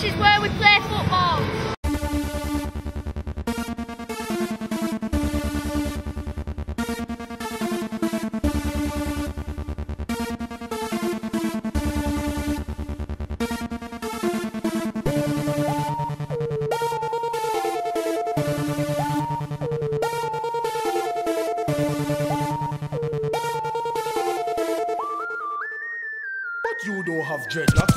This is where we play football. But you don't have dreadlocks.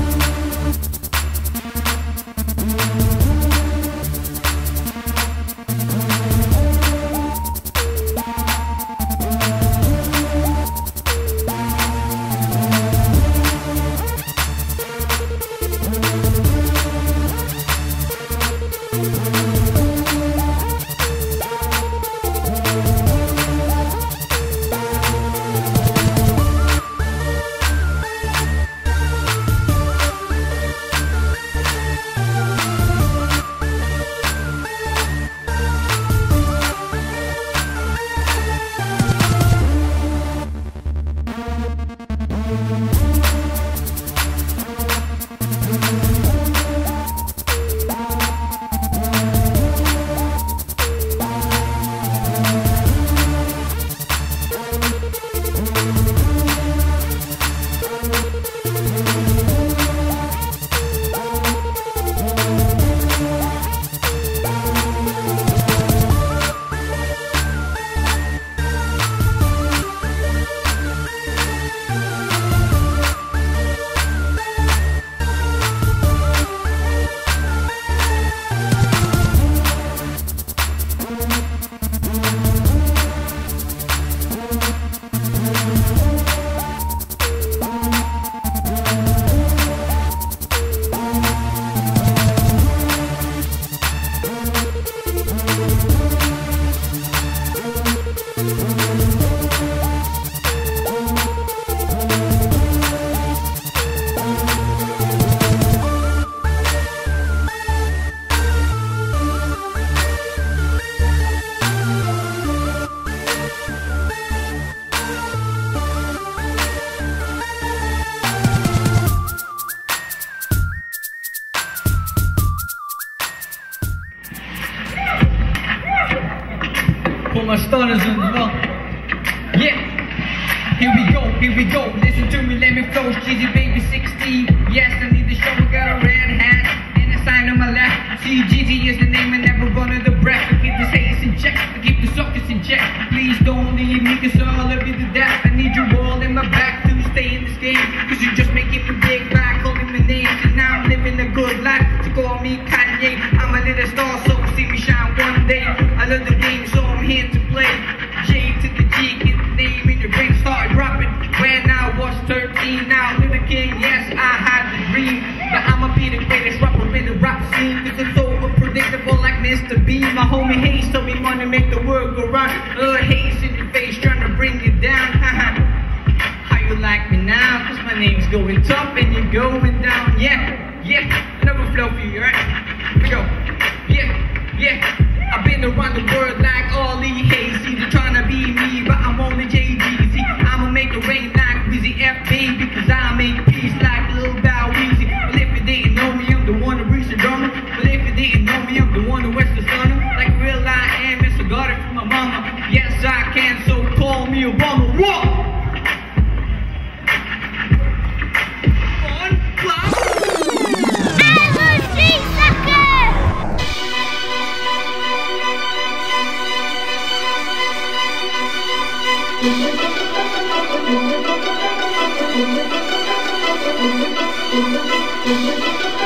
Put my stunners in as well. Yeah, here we go. Listen to me, let me flow. Cheesy baby 16. Yes, I need to show. I got a red hat and a sign on my left. CGT is the name and never run under breath. To keep this haters in check, to keep the suckers in check. Please don't leave me, cause I'll love you to death. I need you all in my back to stay in this game. Cause you just making me big back, calling my name. And now I'm living a good life. So call me Kanye. I'm a little star, so see me shine one day. I love the game, so I'm here to play. J to the G, get the name in your brain, start dropping. When I was 13, now I'm the king. Yes, I had the dream, but I'ma be the greatest rapper in the rap scene. Cause it's so unpredictable like Mr. Bean. My homie Hayes told me money make the world go round. Hayes in your face trying to bring it down. How you like me now? Cause my name's going top and you're going down. Yeah, another flow for you, right? Here we go. Yeah. I've been around the world like Ollie Hayes. They're trying to be me, but I'm only JGZ. I'ma make it rain like Wheezy F baby, cause I make peace like Lil Bow Weezy. Well, if you didn't know me, I'm the one who reached the drummer. Well, if you didn't know me, I'm the one who west the stunner. Like real I am, yes, I got it from my mama. Yes, I can, so call me Obama. Whoa! Thank you.